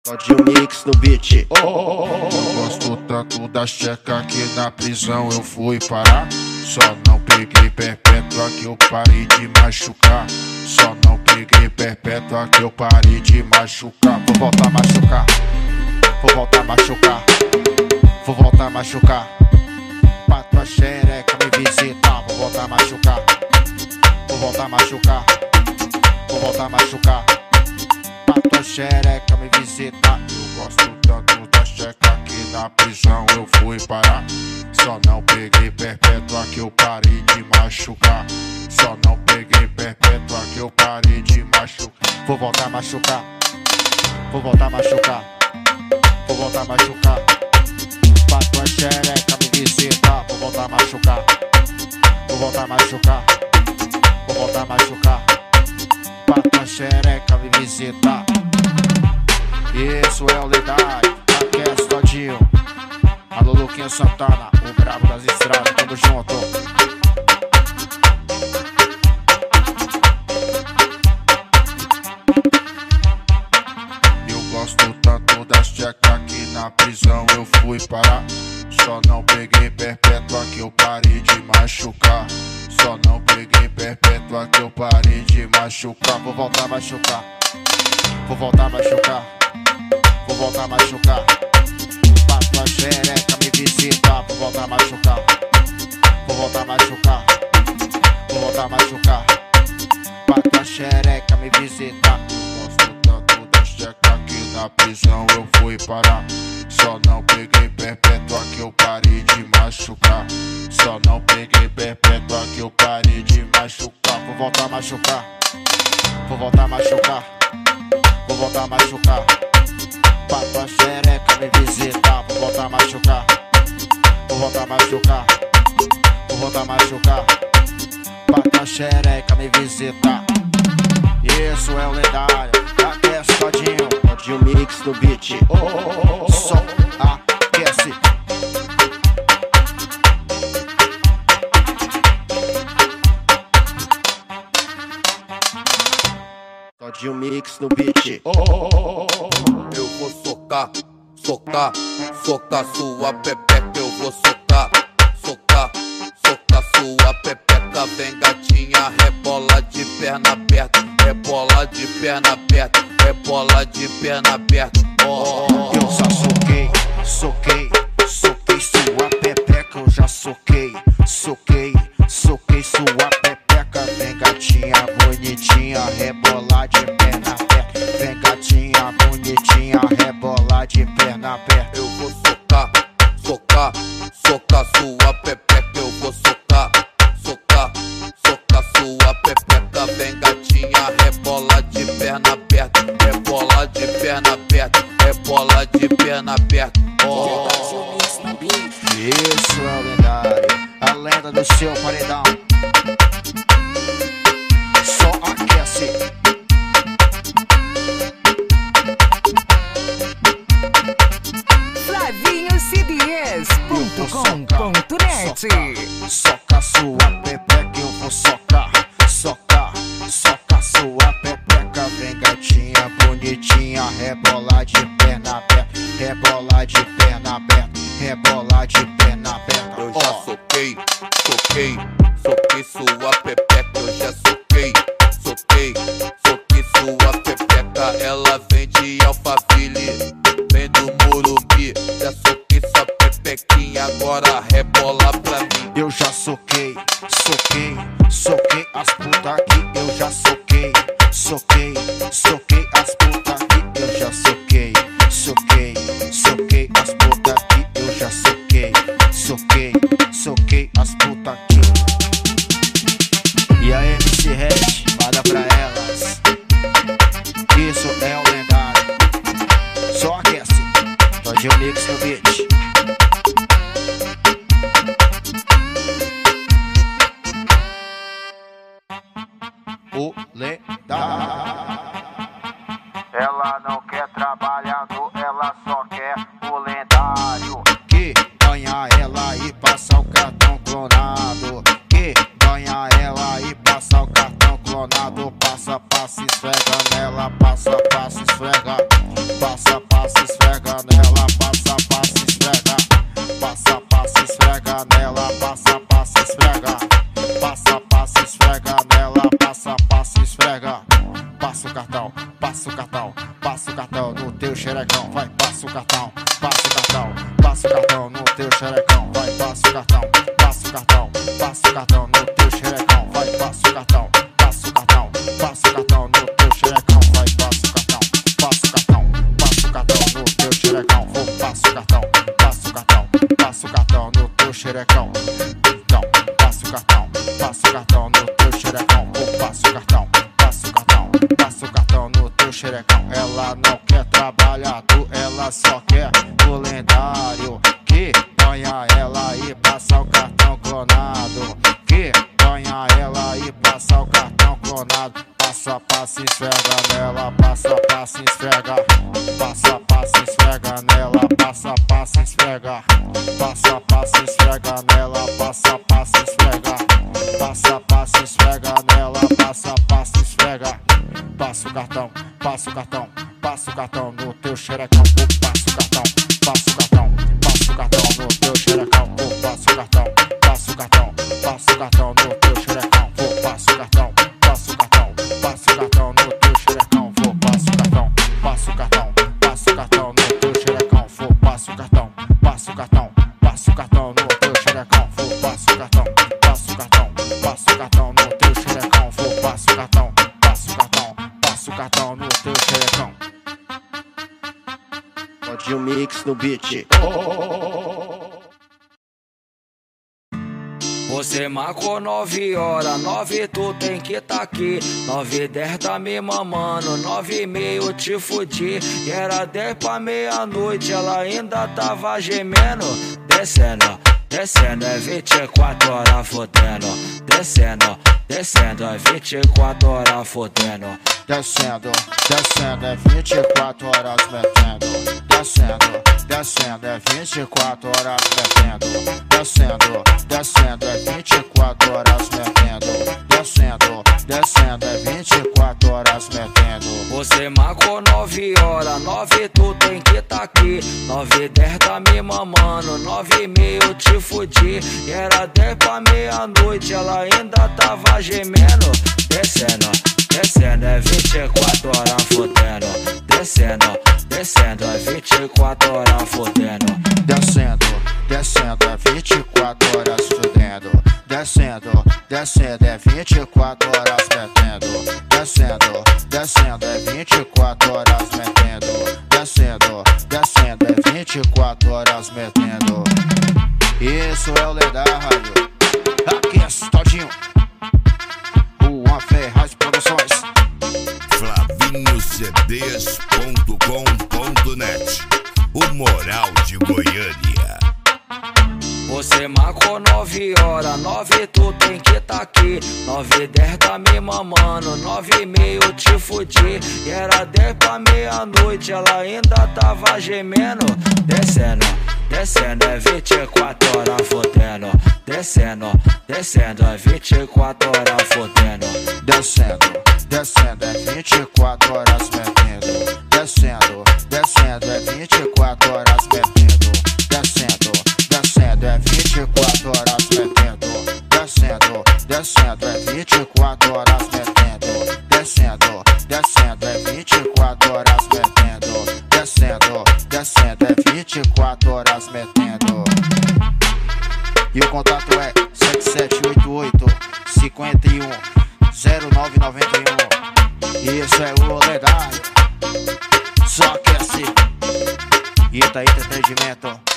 Todinho Mix no beat. Eu gosto tanto da checa que na prisão eu fui parar. Só não peguei perpétua que eu parei de machucar. Só não peguei perpétua que eu parei de machucar. Vou voltar a machucar. Vou voltar a machucar. Vou voltar a machucar. Pra tua xereca me visitar. Vou voltar a machucar. Vou voltar a machucar. Vou voltar a machucar. Pra tua xereca me visitar. Eu gosto tanto da checa que na prisão eu fui parar. Só não peguei perpétua que eu parei de machucar. Só não peguei perpétua que eu parei de machucar. Vou voltar a machucar. Vou voltar a machucar. Vou voltar a machucar. Pra tua xereca me visitar. Vou voltar a machucar. Vou voltar a machucar. Vou voltar a machucar. Pra tua xereca me visitar. Isso é o lendário, aquece todinho. Alô Luquinha Santana, o brabo das estradas, tamo junto. Eu gosto tanto da checa que na prisão eu fui parar. Só não peguei perpétua que eu parei de machucar. Só não peguei perpétua que eu parei de machucar. Vou voltar a machucar. Vou voltar a machucar. Vou voltar a machucar. Pra tua xereca me visitar. Vou voltar a machucar. Vou voltar a machucar. Vou voltar a machucar. Pra tua xereca me visitar. Eu gosto tanto da checa que na prisão eu fui parar. Só não peguei perpétua que eu parei de machucar. Só não peguei perpétua que eu parei de machucar. Vou voltar a machucar. Vou voltar a machucar. Vou voltar a machucar. Pra tua xereca me visitar. Vou voltar a machucar. Vou voltar a machucar. Vou voltar a machucar. Pra tua xereca me visitar. Isso é o lendário, aquece todinho. Todinho Mix no beat. Só aquece. Todinho Mix no beat. Eu vou socar, socar, socar sua pepeca. Eu vou socar, socar, socar sua pepeca. Vem gatinha, rebola de perna aberta, rebola de perna aberta, rebola de perna aberta. Eu já soquei, soquei, soquei sua pepeca. Eu já soquei, soquei, soquei sua pepeca. Vem gatinha bonitinha, rebola de perna aberta. Vem gatinha bonitinha, rebola de perna aberta. Eu vou socar, socar, socar sua pepeca. Eu vou socar, socar, socar sua pepeca. Vem gatinha, rebola de perna aberta, rebola de perna aberta, rebola de perna aberta. Isso é o lendário, a lenda do seu paredão. Só aquece. FlavinhoCDs.com.net. Soca sua pepeca, eu vou socar, socar, soca sua pepeca. Vem gatinha bonitinha, rebola de perna aberta, rebola de perna aberta, rebola de perna aberta. Eu já soquei, soquei, soquei sua pepeca. Eu já soquei, soquei, soquei sua pepeca. Ela vem de Alphaville, vem do Morumbi. Já soquei sua pepequinha, agora rebola pra mim. Eu já soquei, soquei, soquei as puta que eu já soquei, soquei, soquei as puta que eu já soquei, soquei, soquei as puta que eu já soquei, soquei, soquei as puta que. E a MC Red, manda pra elas. Isso é o lendário. Só aquece. Todinho Mix no beat. O lendário. Ela não quer trabalhador, ela só quer o lendário. Que ganha ela e passa o cartão clonado. Que ganha ela e passa o cartão clonado. Passa, passa, esfrega nela. Passa, passa, esfrega. Passa, passa. cartão no teu xerecão, vai, passa o cartão, passa o cartão, passa o cartão no teu xerecão, vai, passa o cartão, passa o cartão, passa o cartão no teu xerecão, vai, passa o cartão, passa o cartão, passa o cartão no teu xerecão, vai, passa o cartão, passa o cartão, passa o cartão no teu xerecão, vou, passa o cartão, passa o cartão, passa o cartão no teu xerecão, então, passa o cartão no teu xerecão, vou, passa o cartão, passa o cartão, passa o cartão no teu xerecão. Ela não quer trabalhador, ela só quer o lendário que banha ela e passa o cartão clonado, que banha ela e passa o cartão clonado. Passa, passa, esfrega nela, passa, passa, esfrega, passa, passa, esfrega nela, passa, passa, esfrega, passa, passa, esfrega nela, passa, passa, esfrega, passa, passa, esfrega nela, passa, passa, esfrega. Passa o cartão, passa o cartão, passa o cartão no teu xerecão, passa o cartão, passa o cartão, passa o cartão no teu xerecão, passa o cartão, passa o cartão, passa o cartão no teu xerecão, passa o cartão, passa o cartão, passa o cartão no teu xerecão, passa o cartão, passa o cartão, passa o cartão no teu xerecão, passa o cartão, passa o cartão, passa o cartão no teu xerecão, passa o cartão, passa o cartão, passa o cartão no teu xerecão, passa o cartão, passa o cartão, passa o cartão no teu xerecão. Todinho Mix no beat. Você marcou 9 horas, 9 tu tem que tá aqui. 9h10 tá me mamando, 9h30 te fudi. E era 10 pra meia-noite, ela ainda tava gemendo. Descendo, descendo, é 24 horas fodendo. Descendo, descendo, é 24 horas fodendo. Descendo, descendo, é 24 horas metendo. Descendo, descendo, é 24 horas metendo. Descendo, descendo, é 24 horas metendo. Descendo, descendo, é 24 horas metendo. Você marcou 9 horas, 9 tu tem que tá aqui. 9h10 tá me mamando, 9h30 te fudi. E era 10 pra meia-noite, ela ainda tava gemendo. Descendo, descendo, é 24 horas fodendo. Descendo, descendo, é 24 horas fodendo. Descendo, descendo, é 24 horas fodendo. Descendo, descendo, é 24 horas metendo. Descendo, descendo, é 24 horas metendo. Descendo, descendo, é 24 horas metendo. Isso é o lendário. Aqui é Todinho. Juan Ferraz Produções. FlavinhoCDs.com.net. O Moral de Goiânia. Você marcou 9 horas, 9 tu tem que tá aqui. 9h10 tá me mamando, 9h30 te fudi. E era 10 pra meia-noite, ela ainda tava gemendo. Descendo, descendo, é 24 horas fodendo. Descendo, descendo, é 24 horas fodendo. Descendo, descendo, é 24 horas metendo. Descendo, descendo, é 24 horas metendo. Descendo, descendo, é 24 horas metendo. Descendo, descendo, é 24 horas metendo. Descendo, descendo, é 24 horas metendo. Descendo, descendo, é 24 horas metendo. E o contato é 7788 51 0991. Isso é o lendário. Só aquece. Itaíta Entendimento.